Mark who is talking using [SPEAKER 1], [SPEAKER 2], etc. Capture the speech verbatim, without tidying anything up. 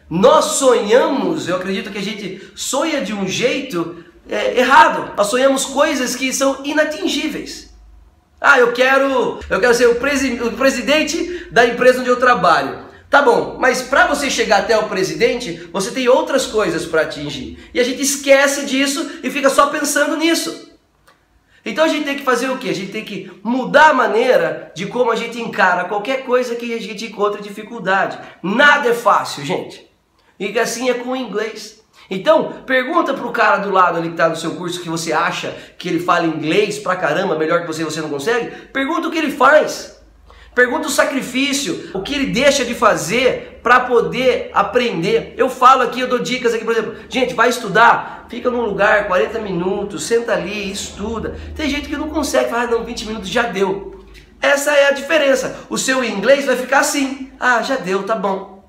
[SPEAKER 1] Nós sonhamos, eu acredito que a gente sonha de um jeito é, errado. Nós sonhamos coisas que são inatingíveis. Ah, eu quero, eu quero ser o, presi o presidente da empresa onde eu trabalho. Tá bom, mas para você chegar até o presidente, você tem outras coisas para atingir. E a gente esquece disso e fica só pensando nisso. Então a gente tem que fazer o quê? A gente tem que mudar a maneira de como a gente encara qualquer coisa que a gente encontra dificuldade. Nada é fácil, gente. E assim é com o inglês. Então, pergunta pro cara do lado ali que tá no seu curso que você acha que ele fala inglês pra caramba, melhor que você e você não consegue. Pergunta o que ele faz. Pergunta o sacrifício, o que ele deixa de fazer para poder aprender. Eu falo aqui, eu dou dicas aqui, por exemplo, gente, vai estudar, fica num lugar quarenta minutos, senta ali, estuda. Tem gente que não consegue, fala, ah, não, vinte minutos já deu. Essa é a diferença. O seu inglês vai ficar assim, ah, já deu, tá bom.